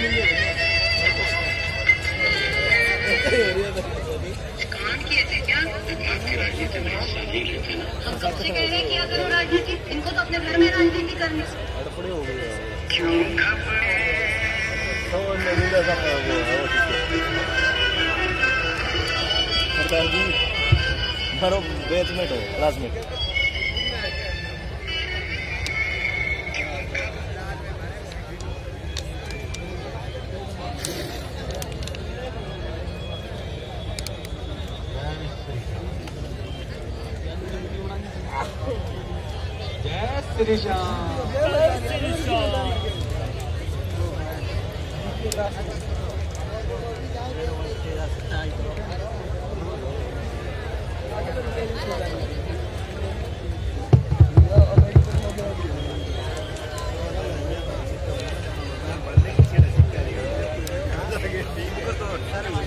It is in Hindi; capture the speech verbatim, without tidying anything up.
किए थे क्या? आपकी राजनीति में हिस्सा नहीं लेते ना। हम कब से कह रहे हैं किया करो राजनीति, इनको तो अपने घर में राजनीति करनी। क्यों घबराए? सरकार जी मारो बैचमेट हो क्लासमेट। जय श्री श्याम। जय श्री श्याम। तो